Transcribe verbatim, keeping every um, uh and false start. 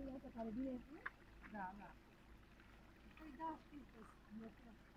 iată care vine. Da, da. Păi da, știu că